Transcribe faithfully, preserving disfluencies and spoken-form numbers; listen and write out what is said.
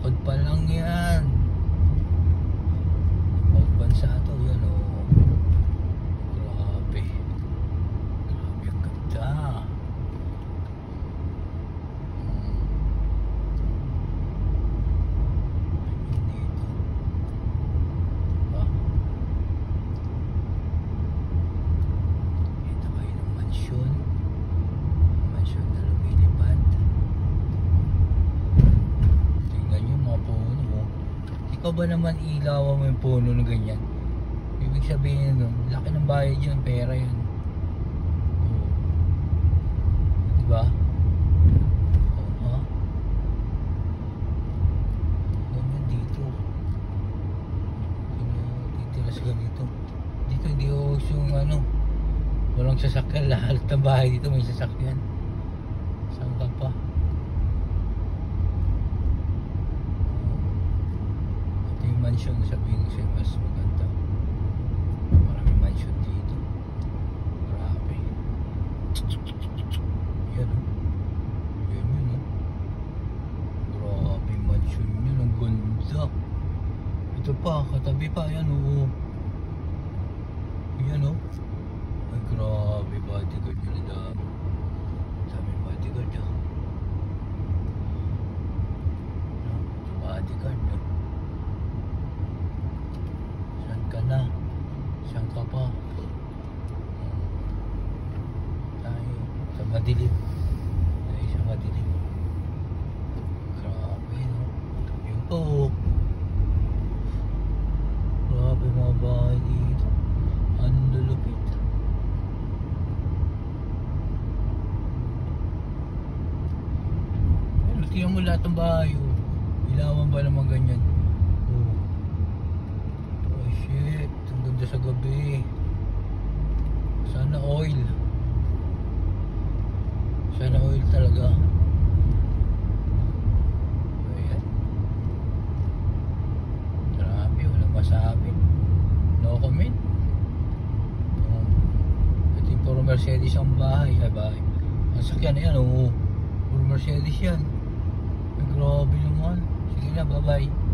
Likod pa lang yan. Ibang bansa to, yan o. Grabe. Grabe ang ganda. Hmm. Ayun dito. Diba? Dito kayo ng mansyon. Mansyon na lumilipad. Ikaw ba naman ilawan mo yung puno na ganyan? Ibig sabihin nun, laki ng bayad yun, pera yun. Oo. Diba? Oo ha? Ganyan dito. Titira sa ganito. Dito hindi o yung ano, walang sasakyan. Lahat ng bahay dito may sasakyan. Saan ka pa? Mansion, sabihin ko sa'yo mas maganda. Maraming mansion dito. Grabe. Yan o. Yan yun o. Grabe mansion yun. Ang ganda. Ito pa, katabi pa. Yan o. Yan o. Ay grabe. Bodyguard yun. Dami. Dami bodyguard o. Bodyguard o. Na siyang ka pa tayo sa madilim tayo sa madilim. Grabe no yun po. Grabe mga bahay dito. Ang lulupit. Ayun, tingnan mo lahat ng bahay oh. Ilawan ba naman ganyan? Shit, ang ganda sa gabi. Sana oil. Sana oil talaga. Ayan. Grabe, walang masabi. No comment. Um, ito yung puro Mercedes ang bahay. Ay bahay. Ang sakyan yan, oo. Puro Mercedes yan. Ay, grabe naman. Sige na, bye bye.